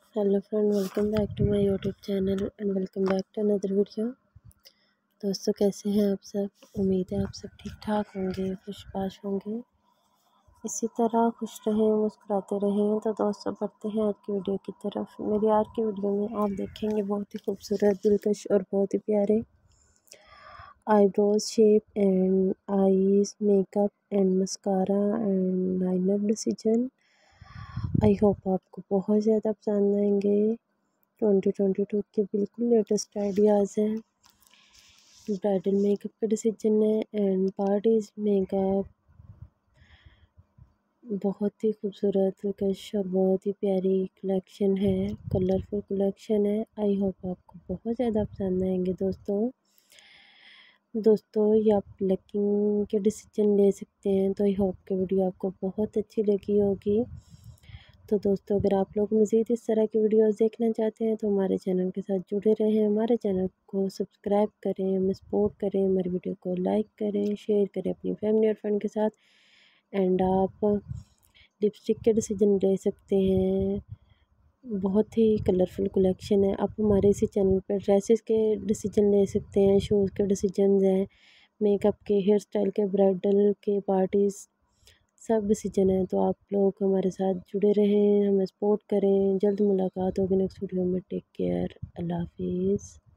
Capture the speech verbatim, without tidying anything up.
Hello friend, welcome back to my YouTube channel and welcome back to another video. दोस्तों, कैसे हैं आप सब? उम्मीद है आप सब ठीक ठाक होंगे, खुशबाश होंगे। इसी तरह खुश रहें, मुस्कुराते रहें। तो दोस्तों, बढ़ते हैं आज की वीडियो की तरफ। मेरी आज की वीडियो में आप देखेंगे बहुत ही खूबसूरत, दिलकश और बहुत ही प्यारे eyebrows shape and eyes makeup and mascara and liner decision. I hope आपको बहुत ज़्यादा पसंद आएंगे। ट्वेंटी ट्वेंटी टू के बिल्कुल लेटेस्ट आइडियाज़ हैं। ब्राइडल मेकअप का डिसीजन है एंड पार्टीज मेकअप। बहुत ही खूबसूरत, दिलकश और बहुत ही प्यारी कलेक्शन है, कलरफुल कलेक्शन है। आई होप आपको बहुत ज़्यादा पसंद आएंगे दोस्तों। दोस्तों, ये आप लकिंग के डिसीजन ले सकते हैं। तो आई होप की वीडियो आपको बहुत अच्छी लगी होगी। तो दोस्तों, अगर आप लोग मज़ीद इस तरह की वीडियोस देखना चाहते हैं तो हमारे चैनल के साथ जुड़े रहें। हमारे चैनल को सब्सक्राइब करें, हमें सपोर्ट करें, हमारी वीडियो को लाइक करें, शेयर करें अपनी फैमिली और फ्रेंड के साथ। एंड आप लिपस्टिक के डिसीजन ले सकते हैं। बहुत ही कलरफुल कलेक्शन है। आप हमारे इसी चैनल पर ड्रेसेस के डिसीजन ले सकते हैं, शूज़ के डिसीजन हैं, मेकअप के, हेयर स्टाइल के, ब्राइडल के, पार्टीज़ सब डिसीजन है। तो आप लोग हमारे साथ जुड़े रहें, हमें सपोर्ट करें। जल्द मुलाकात होगी नेक्स्ट वीडियो में। टेक केयर, अल्लाह हाफिज़।